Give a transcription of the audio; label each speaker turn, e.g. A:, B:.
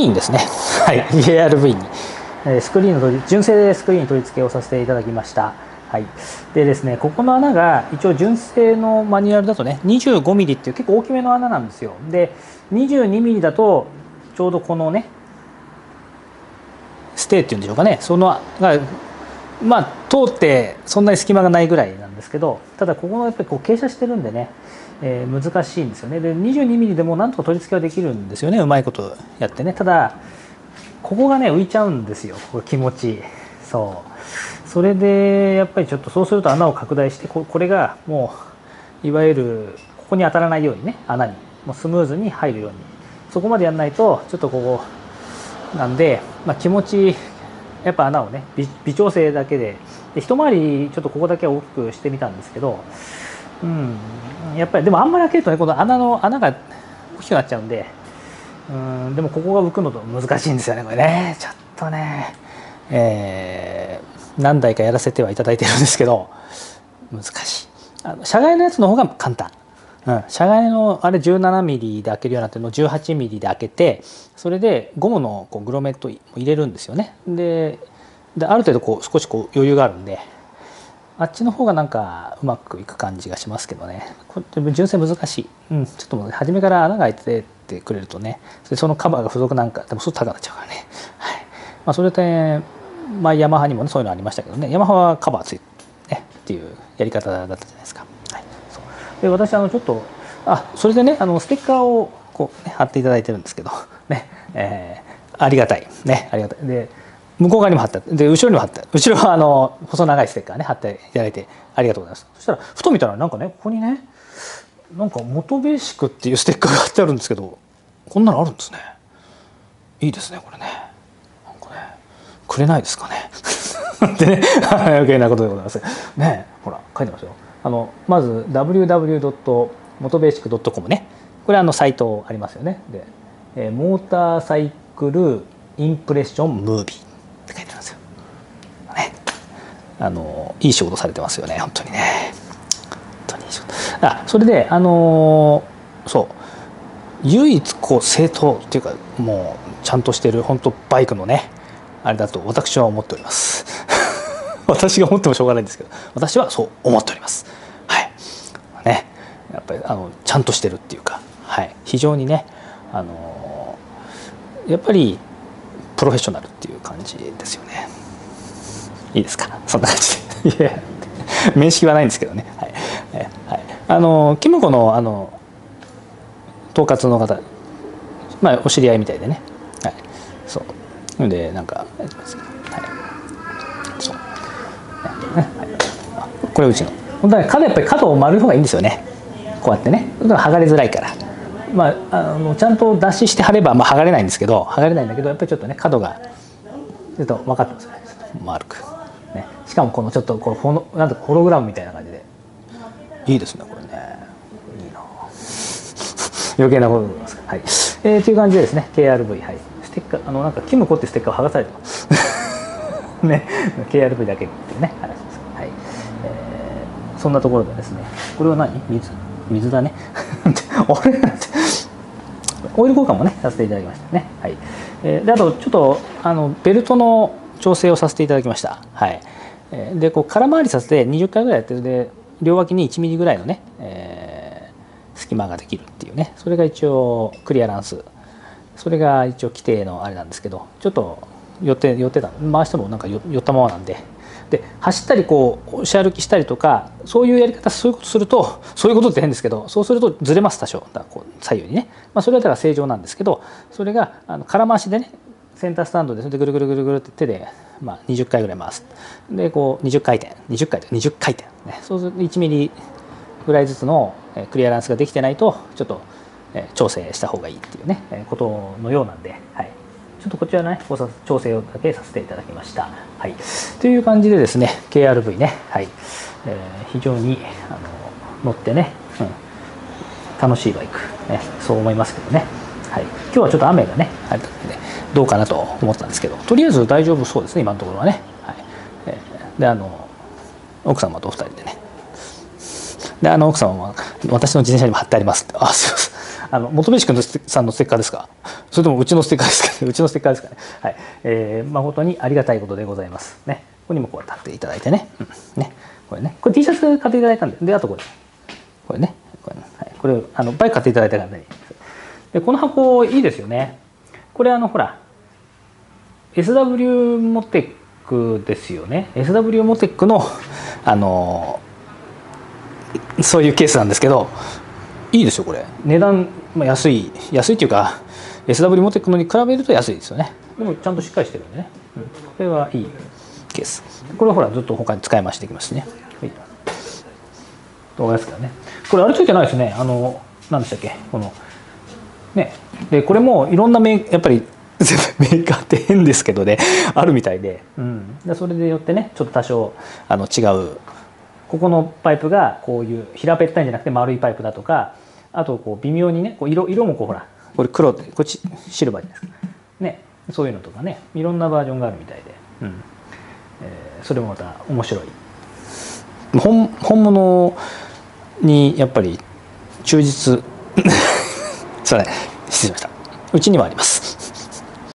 A: ーンですね。はい、KRV にスクリーンの純正でスクリーン取り付けをさせていただきました。はい、でですね、ここの穴が一応純正のマニュアルだとね 25mm っていう結構大きめの穴なんですよ。で 22mm だとちょうどこのねステーっていうんでしょうかね、そのがまあ通ってそんなに隙間がないぐらいなんですけど、ただここのやっぱりこう傾斜してるんでね、難しいんですよね。で 22mm でもなんとか取り付けはできるんですよね、うまいことやってね。ただここがね浮いちゃうんですよ、これ気持ちいい。それでやっぱりちょっとそうすると穴を拡大して、これがもういわゆるここに当たらないようにね、穴にもうスムーズに入るように、そこまでやらないとちょっとここなんで、気持ちやっぱ穴をね微調整だけで一回りちょっとここだけ大きくしてみたんですけど、やっぱりでもあんまり開けるとねこの穴が大きくなっちゃうんで、でもここが浮くのと難しいんですよね、これね。ちょっとね、何台かやらせてはいただいてるんですけど難しい。車外のやつの方が簡単。車外のあれ 17mm で開けるようになってるのを 18mm で開けて、それでゴムのこうグロメット入れるんですよね。である程度こう少しこう余裕があるんで、あっちの方がなんかうまくいく感じがしますけどね。これ純正難しい。ちょっともう初めから穴が開いててくれるとね、そのカバーが付属なんかでもすぐ高くなっちゃうからね。はい、それでヤマハにもねそういうのありましたけどね、ヤマハはカバーついてねっていうやり方だったじゃないですか。で私ちょっとそれでねステッカーをこう、貼っていただいてるんですけどね、ありがたいね、ありがたい。で向こう側にも貼ってあって、で後ろにも貼ってあって、後ろは細長いステッカーね貼っていただいてありがとうございます。そしたらふと見たらなんかねここにねなんか元ベーシックっていうステッカーが貼ってあるんですけど、こんなのあるんですね。いいですねこれね。なんかねくれないですかねってね余計なことでございますね。ほら書いてますよ。まず www.motobasic.com ね、これサイトありますよね。で、モーターサイクルインプレッションムービーって書いてあるんですよ、ね。いい仕事されてますよね本当にね。本当にいい仕事。それでそう唯一こう正当っていうかもうちゃんとしてる本当バイクのねあれだと私は思っております私が思ってもしょうがないんですけど、私はそう思っております。はいね、やっぱりちゃんとしてるっていうか、非常にねやっぱりプロフェッショナルっていう感じですよね。いいですか、そんな感じで面識はないんですけどね。キムコの統括の方、お知り合いみたいでね。そうでなんかそうこれうちの本当はやっぱり角を丸い方がいいんですよね。こうやってね剥がれづらいから、ちゃんと脱脂して貼れば剥がれないんですけど、剥がれないんだけどやっぱりちょっとね角がちょっと分かってますよね、丸くね。しかもこのちょっとこうなんとかホログラムみたいな感じでいいですねこれね。いいな余計なことでございます。という感じでですね KRV、ステッカーなんかキムコってステッカーを剥がされてますね、KRV だけっていうね話です。そんなところでですね、これは何？水だね俺なんてオイル交換もねさせていただきましたね。であとちょっとベルトの調整をさせていただきました。でこう空回りさせて20回ぐらいやってる。で両脇に1ミリぐらいのね、隙間ができるっていうね、それが一応クリアランス、それが一応規定のあれなんですけど、ちょっと寄ってた、回してもなんか寄ったままなんで、走ったりこう押し歩きしたりとかそういうやり方、そういうことすると、そういうことって変ですけど、そうするとずれます多少、こう左右にね。それはだから正常なんですけど、それが空回しでねセンタースタンドでそれでぐるぐるぐるぐるって手で20回ぐらい回す。でこう20回転ね、そうすると1ミリぐらいずつのクリアランスができてないとちょっと調整した方がいいっていうねことのようなんで、ちょっとこちらね調整をだけさせていただきました。という感じでですね KRV ね、非常に乗ってね、楽しいバイク、そう思いますけどね。今日はちょっと雨がねあれだったんでどうかなと思ったんですけど、とりあえず大丈夫そうですね今のところはね。で奥様と2人でね、で奥様は私の自転車にも貼ってありますって、すいません元飯くんさんのステッカーですか、それともうちのステッカーですかね、うちのステッカーですかね。はい、誠にありがたいことでございますね。ここにもこう貼っていただいてね、ね、これね、これ T シャツ買っていただいたんで、あとこれね、はい、これバイク買っていただいた方に、でこの箱いいですよね。これほら SW モテックですよね。 SW モテックのそういうケースなんですけど、いいですよこれ。値段、安いっていうか SW モテックのに比べると安いですよね。でもちゃんとしっかりしてるんでね、これはいいケース。これはほらずっと他に使い回していきますね。はい、動画ですからね。これあれついてないですね。何でしたっけ、このね。でこれもいろんなやっぱりメーカーって変ですけどね、あるみたいで、でそれでよってねちょっと多少違う、ここのパイプがこういう平べったいんじゃなくて丸いパイプだとか、あとこう微妙にねこう色もこうほらこれ黒でこっちシルバーじゃないですかね、そういうのとかね、いろんなバージョンがあるみたいで、それもまた面白い。本物にやっぱり忠実それ失礼しました。うちにはあります。